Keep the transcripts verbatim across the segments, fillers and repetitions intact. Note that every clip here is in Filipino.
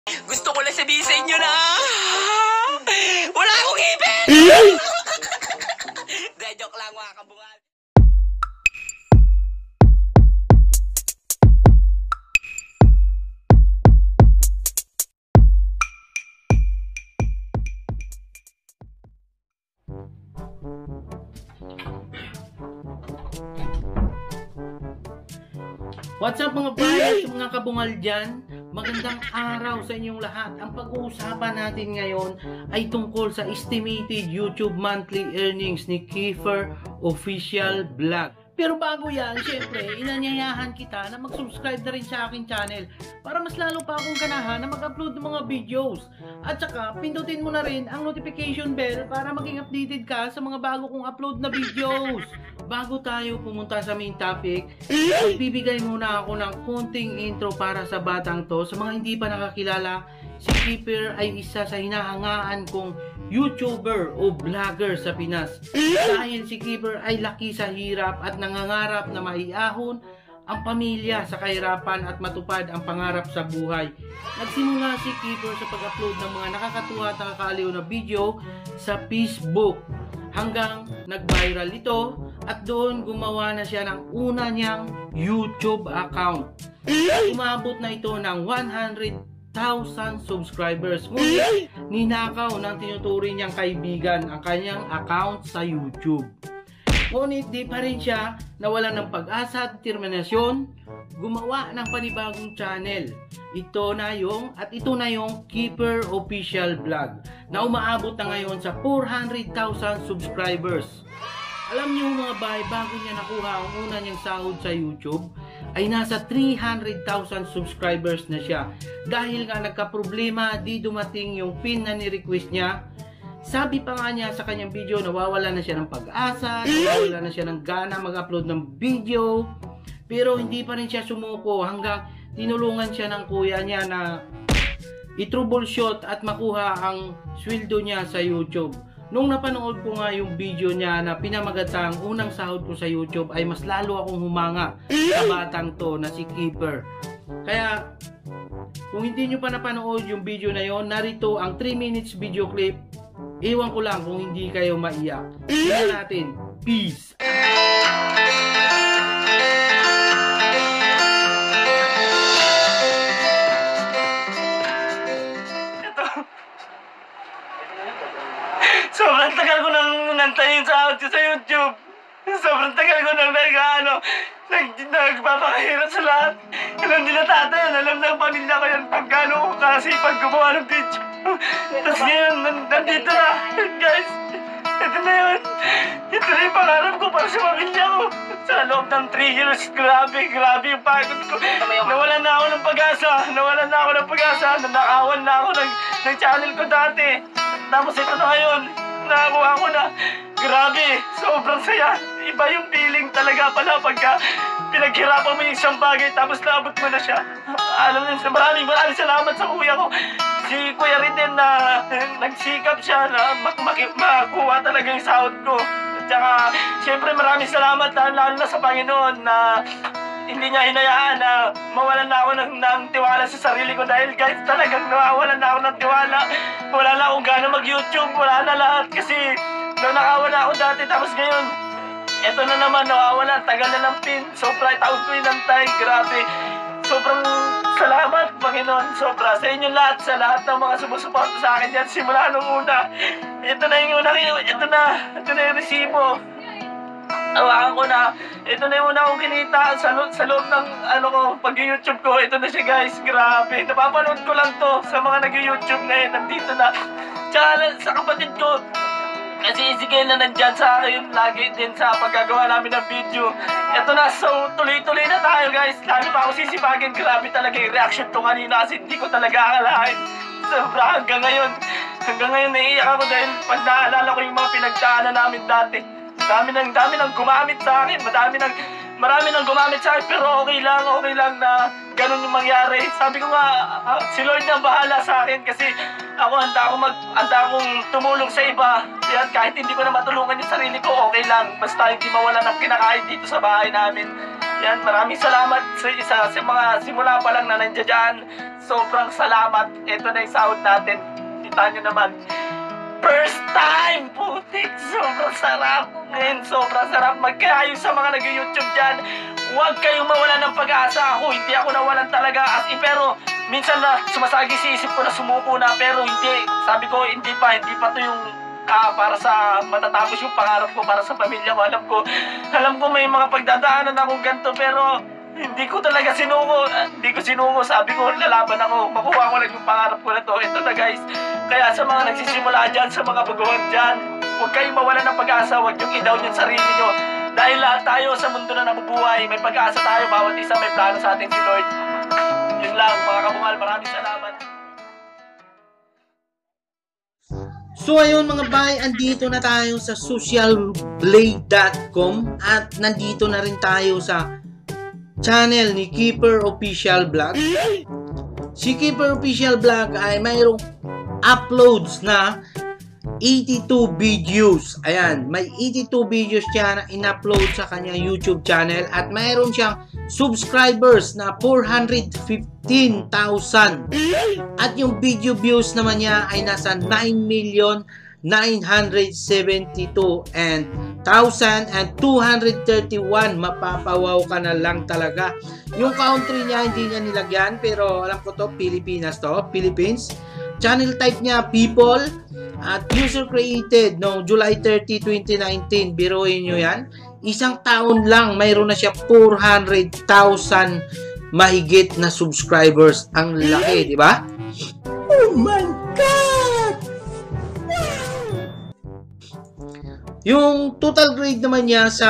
Gusto ko lang sabihin sa inyo na wala akong ipin! De, joke lang mga kabungal. What's up mga players, mga kabungal dyan? Magandang araw sa inyong lahat. Ang pag-uusapan natin ngayon ay tungkol sa estimated YouTube monthly earnings ni Kiefer Official Vlog. Pero bago yan, syempre, inanyayahan kita na mag-subscribe na rin sa aking channel para mas lalo pa akong ganahan na mag-upload ng mga videos. At saka, pindutin mo na rin ang notification bell para maging updated ka sa mga bago kong upload na videos. Bago tayo pumunta sa main topic, magbibigay muna ako ng konting intro para sa batang to. Sa mga hindi pa nakakilala, si Kiefer ay isa sa hinahangaan kong YouTuber o vlogger sa Pinas. Dahil si Kiefer ay laki sa hirap at nangangarap na maiahon ang pamilya sa kahirapan at matupad ang pangarap sa buhay. Nagsimula si Kiefer sa pag-upload ng mga nakakatuwa at nakakaaliw na video sa Facebook hanggang nag-viral ito at doon gumawa na siya ng una niyang YouTube account. Umabot na ito ng one hundred thousand subscribers. Ngunit ninakaw ng tinuturing niyang kaibigan ang kanyang account sa YouTube. Ngunit di pa rin siya nawalan ng pag-asa at determinasyon, gumawa ng panibagong channel. Ito na yung, at ito na yung Kiefer Official Vlog na umaabot na ngayon sa four hundred thousand subscribers. Alam niyo mga bay, bago niya nakuha ang una niyang sahod sa YouTube, ay nasa three hundred thousand subscribers na siya. Dahil nga nagka-problema, di dumating yung pin na ni-request niya. Sabi pa nga niya sa kanyang video, nawawala na siya ng pag-asa, nawawala na siya ng gana mag-upload ng video. Pero hindi pa rin siya sumuko hanggang tinulungan siya ng kuya niya na i-troubleshoot at makuha ang sweldo niya sa YouTube. Nung napanood ko nga yung video niya na pinamagatang unang sahod ko sa YouTube, ay mas lalo akong humanga sa batang to na si Kiefer. Kaya kung hindi nyo pa napanood yung video na yon, narito ang three minutes video clip. Iwan ko lang kung hindi kayo maiyak. Tingnan natin. Peace! Sobrang tagal ko nang nantayin sa audio sa YouTube. Sobrang tagal ko nang nag-ano, nag, nagpapakahirap sa lahat. Alam nila tatay yan, alam ng pamilya ko yan pag gano'n ko kasi pag gumawa ng video. Tapos ngayon, nandito na. Guys, ito na yun. Ito na yung pangarap ko para sa pamilya ko. Sa loob ng three years, grabe, grabe yung pagod ko. Nawalan na ako ng pag-asa, nawalan na ako ng pag-asa, nanakawan na ako ng, ng channel ko dati. Tapos ito na ngayon, nakakuha ko na. Grabe, sobrang saya. Iba yung feeling talaga pala pagka pinaghirapan mo yung isang bagay tapos naabot mo na siya. Alam niyo, maraming maraming salamat sa kuya ko. Si Kuya rin din na nagsikap siya na mak mak makuha talaga yung sahod ko. At saka, siyempre maraming salamat lalo na sa Panginoon na hindi niya hinayaan na mawalan na ako ng, ng tiwala sa sarili ko dahil guys talagang nawawalan na ako ng tiwala. Wala na akong gana mag-YouTube, wala na lahat kasi nakawala ako dati tapos ngayon eto na naman nawawala, tagal na ng pin, sobra taon ko inantay, grabe. Sobrang salamat Panginoon, sobra sa inyo lahat, sa lahat ng mga sumusuporta sa akin yan simula nung una. Ito na yung una, ito na, ito na yung resibo. Tawakan ko na, ito na yung una kong kinita sa, lo sa loob ng ano ko, pag-YouTube ko. Ito na siya guys, grabe. Napapanood ko lang to sa mga nag-YouTube ngayon, nandito na. Tsaka sa kapatid ko, kasi Ezekiel na nandyan sa akin lagi din sa paggagawa namin ng video. Ito na, so tuloy-tuloy na tayo guys. Lalo pa ako sisipagin, grabe talaga yung reaction to kanina kasi hindi ko talaga akalain. Sobra hanggang ngayon. Hanggang ngayon naiiyak ako dahil pag naalala ko yung mga pinagdaanan namin dati. Dami nang dami nang gumamit sa akin, madami nang marami nang gumamit sa akin pero okay lang, okay lang na ganun yung mangyari. Sabi ko nga, uh, si Lord na bahala sa akin kasi ako handa akong mag handa akong tumulong sa iba. Yan, kahit hindi ko na matulungan yung sarili ko, okay lang. Basta hindi mawala ng kinakain dito sa bahay namin. Yan, maraming salamat sa isa sa mga simula pa lang na nandiyan dyan. Sobrang salamat. Ito na yung sahod natin. Kita nyo naman. First time! Putik! Sobrang sarap! Ngayon, sobrang sarap. Magkaayos sa mga nag-YouTube dyan. Huwag kayong mawala ng pag-asa. Ako, hindi ako nawalan talaga. As in, pero minsan na sumasagi si isip ko na sumuko na. Pero hindi. Sabi ko, hindi pa. Hindi pa to yung uh, para sa matatapos yung pangarap ko. Para sa pamilya ko. Alam ko, alam ko may mga pagdadaanan akong ganito. Pero hindi ko talaga sinuko. Uh, hindi ko sinuko. Sabi ko, lalaban ako. Makuha ko lang yung pangarap ko na to. Ito na, guys. Kaya sa mga nagsisimula dyan, sa mga baguhan dyan, huwag kayong mawala ng pag-asa, huwag yung i-down yung sarili nyo. Dahil lahat tayo sa mundo na nabubuhay, may pag-asa tayo, bawat isa may plano sa ating si Lord. Yun lang, mga kabungal, maraming salamat. So ayun mga bay, andito na tayo sa social blade dot com at nandito na rin tayo sa channel ni Keeper Official Vlog. Si Keeper Official Vlog ay mayroong uploads na eighty-two videos. Ayan, may eighty-two videos siya na in-upload sa kanya YouTube channel at mayroon siyang subscribers na four hundred fifteen thousand. At yung video views naman niya ay nasa nine million nine hundred seventy-two and thousand and two hundred thirty-one. Mapapawaw ka na lang talaga. Yung country niya hindi niya nilagyan pero alam ko to, Pilipinas to, Philippines. Channel type niya people at user created no July thirtieth twenty nineteen. Biruin nyo yan, isang taon lang mayroon na siya four hundred thousand mahigit na subscribers. Ang laki, di ba? Oh my God! Yung total grade naman niya sa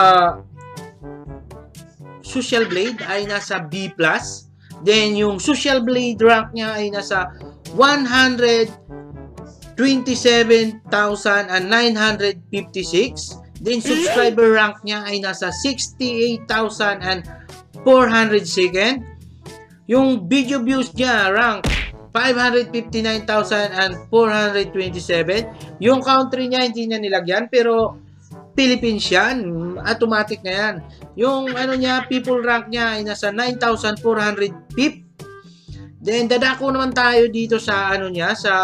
Social Blade ay nasa B plus. Then yung Social Blade rank niya ay nasa one hundred twenty-seven thousand nine hundred fifty-six. Then subscriber rank niya ay nasa sixty-eight thousand four hundred second. Yung video views niya rank five hundred fifty-nine thousand four hundred twenty-seven. Yung country niya hindi niya nilagyan pero Philippines yan. Automatic na yan. Yung ano niya, people rank niya ay nasa nine thousand four hundred fifty. Then, dadako naman tayo dito sa ano niya, sa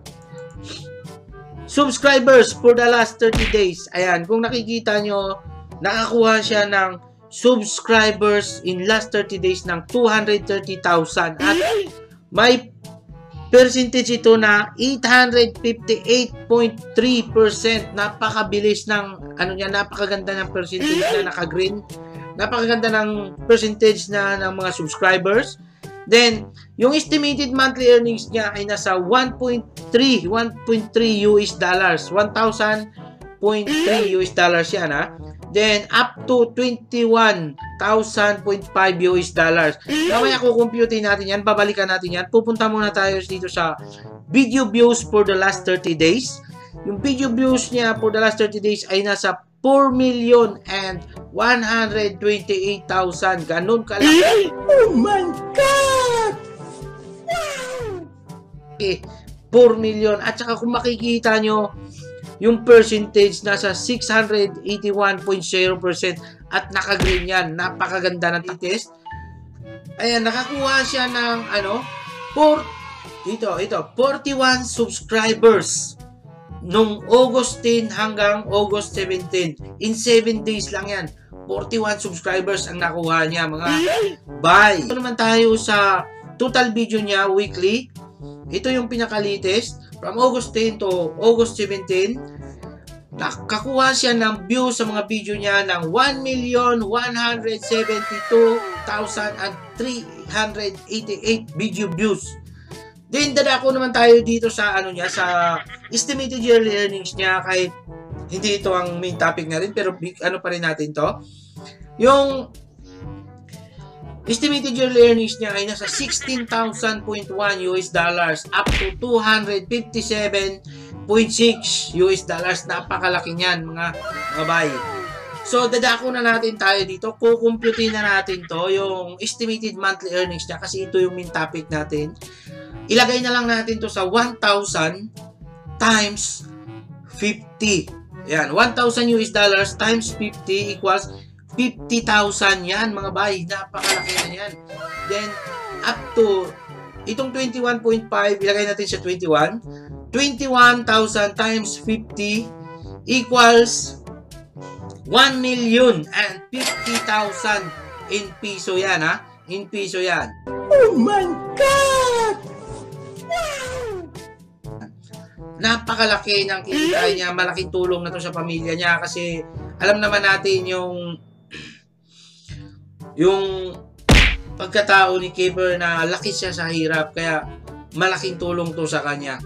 subscribers for the last thirty days. Ayan, kung nakikita nyo, nakakuha siya ng subscribers in last thirty days ng two hundred thirty thousand. At may percentage ito na eight hundred fifty-eight point three percent. Napakabilis ng, ano niya, napakaganda ng percentage na naka-green. Napakaganda ng percentage na ng mga subscribers. Then, yung estimated monthly earnings niya ay nasa one point three U S dollars. one thousand point three U S dollars yan, ha? Then, up to twenty-one thousand point five U S dollars. Mamaya kukumputin natin yan. Babalikan natin yan. Pupunta muna tayo dito sa video views for the last thirty days. Yung video views niya for the last thirty days ay nasa four million and one hundred twenty-eight thousand. Ganun kalaki. Oh my God! Okay, four million. At saka kung makikita nyo, yung percentage nasa six hundred eighty-one point zero percent at naka-green yan. Napakaganda ng test. Ayan, nakakuha siya ng ano, four, dito, ito, forty-one subscribers nung August ten hanggang August seventeen. In seven days lang yan. forty-one subscribers ang nakuha niya, mga bye. Ito naman tayo sa total video niya weekly. Ito yung pinaka-latest. From August ten to August seventeen, nakakuha siya ng views sa mga video niya ng one million one hundred seventy-two thousand three hundred eighty-eight video views. Then, dadako naman tayo dito sa ano niya, sa estimated yearly earnings niya, kahit hindi ito ang main topic na rin, pero big, ano pa rin natin to. Yung estimated yearly earnings niya ay nasa sixteen thousand point one U S dollars up to two hundred fifty-seven point six U S dollars. Napakalaki niyan, mga kabay. So, dadako na natin tayo dito. Kukumputin na natin to, yung estimated monthly earnings niya, kasi ito yung main topic natin. Ilagay na lang natin to sa one thousand times fifty. Ayan, one thousand U S dollars times fifty equals fifty thousand yan mga bay. Napakalaki na yan. Then, up to, itong twenty-one point five, ilagay natin sa twenty-one. twenty-one thousand times fifty equals one million and fifty thousand in piso yan ha. In piso yan. Oh my God! Wow! Napakalaki ng kita niya. Malaking tulong na to sa pamilya niya kasi alam naman natin yung yung pagkatao ni Kiefer na laki siya sa hirap kaya malaking tulong to sa kanya.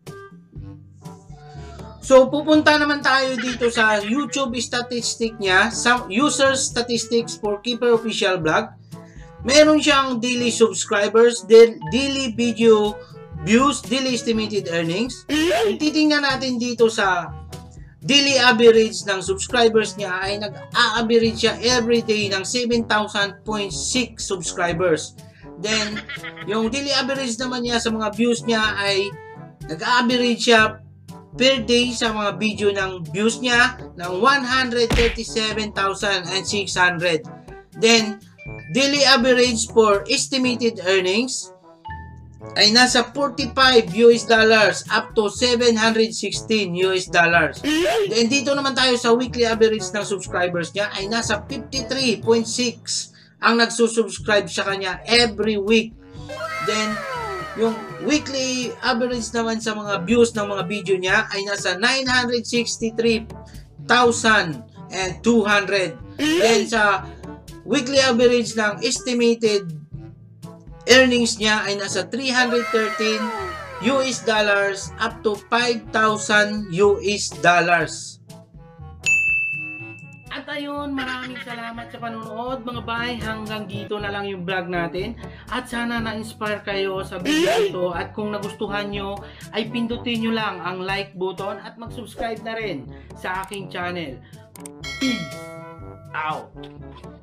So pupunta naman tayo dito sa YouTube statistic niya, some user statistics for Kiefer Official Vlog. Meron siyang daily subscribers, daily video views, daily estimated earnings. Titingnan natin dito sa daily average ng subscribers niya ay nag-a-average siya every day ng seven thousand point six subscribers. Then, yung daily average naman niya sa mga views niya ay nag-a-average siya per day sa mga video ng views niya ng one hundred thirty-seven thousand six hundred. Then, daily average for estimated earnings ay nasa forty-five U S dollars up to seven hundred sixteen U S dollars. Then dito naman tayo sa weekly average ng subscribers niya ay nasa fifty-three point six ang nagsusubscribe sa kanya every week. Then yung weekly average naman sa mga views ng mga video niya ay nasa nine hundred sixty-three thousand two hundred. Then sa weekly average ng estimated earnings niya ay nasa three hundred thirteen U S dollars up to five thousand U S dollars. At ayun, maraming salamat sa panonood mga bay. Hanggang dito na lang yung vlog natin. At sana na-inspire kayo sa video ito. At kung nagustuhan nyo, ay pindutin nyo lang ang like button at mag-subscribe na rin sa aking channel. Peace out!